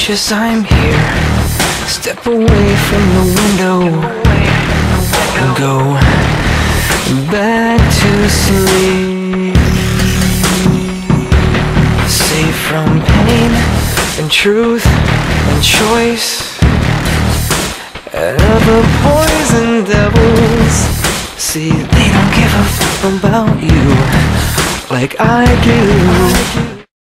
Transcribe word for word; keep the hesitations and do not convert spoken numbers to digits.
precious, I'm here. Step away from the window and go back to sleep. Safe from pain and truth and choice and other poison devils. See, they don't give a f*** about you like I do.